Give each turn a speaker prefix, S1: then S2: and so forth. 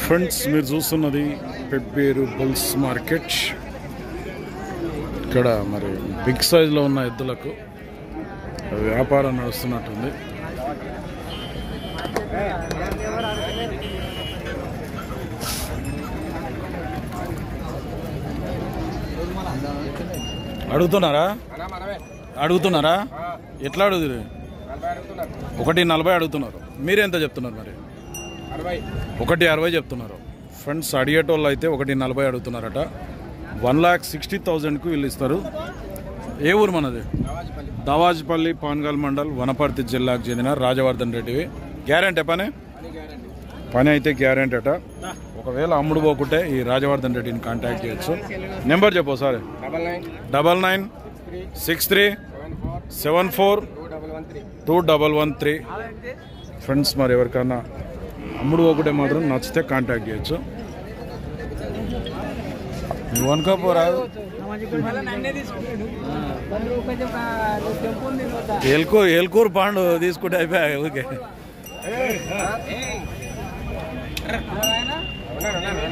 S1: Friends మీరు చూస్తున్నది Pebbair bulls market. ఇక్కడ మరి బిగ్ సైజులో ఉన్న ఎద్దులకు వ్యాపారం నడుస్తున్నట్టుంది. అడుగుతున్నారా ఎట్లా అడుగుతుంది? 1.40 అడుగుతున్నారు. మీరెంత చెప్తున్నారు? మరి 1.60 చెప్తున్నారు. ఫ్రెండ్స్ అడిగేటోళ్ళు అయితే 1.40 అడుగుతున్నారట. 1,60,000కు వీళ్ళు ఇస్తారు. ఏ ఊరు మనది? దవాజ్పల్లి, పాన్గల్ మండల్, వనపర్తి జిల్లాకు చెందిన రాజవర్ధన్ రెడ్డివి. గ్యారెంటీ పని అయితే గ్యారెంటీ అట. ఒకవేళ అమ్ముడు పోకుంటే ఈ రాజవర్ధన్ రెడ్డిని కాంటాక్ట్ చేయొచ్చు. నెంబర్ చెప్పు సార్. 9963742113. ఫ్రెండ్స్ మరి ఎవరికన్నా అమ్ముడు పోకుంటే మాత్రం నచ్చితే కాంటాక్ట్ చేయొచ్చు. నువ్వు అనుకోపోరా ఏల్కూరు పాండు తీసుకుంటే అయిపోయా. ఓకే